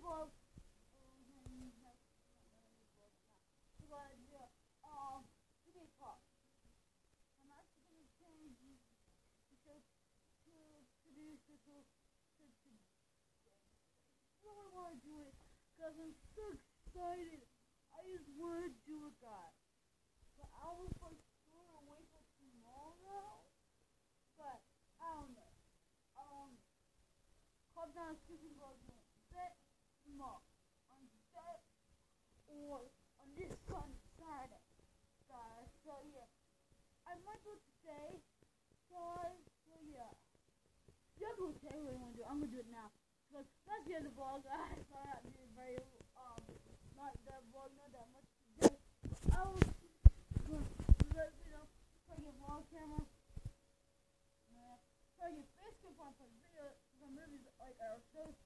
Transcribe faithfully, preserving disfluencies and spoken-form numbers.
vlog. Um, that's not really vlog now. We're gonna do um video talk. I'm actually gonna change this because to produce this whole to today. I really want to do it because I'm so excited. I just want to do it, guys. But I was like throwing away for tomorrow. But I don't know. Um, calm down, speaking about doing bet tomorrow on that or on this Sunday, Saturday, guys. So yeah, I might go today, guys. So yeah, you have to tell me what I want to do. I'm gonna do it now because that's the end of the vlog, guys. So I did it very um not that vlog, not that much today. I was let you know, play your vlog camera. So your face can find for video, some movies like our shows.